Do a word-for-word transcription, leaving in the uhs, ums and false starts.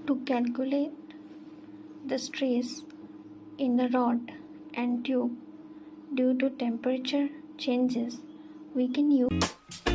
To calculate the stress in the rod and tube due to temperature changes, we can use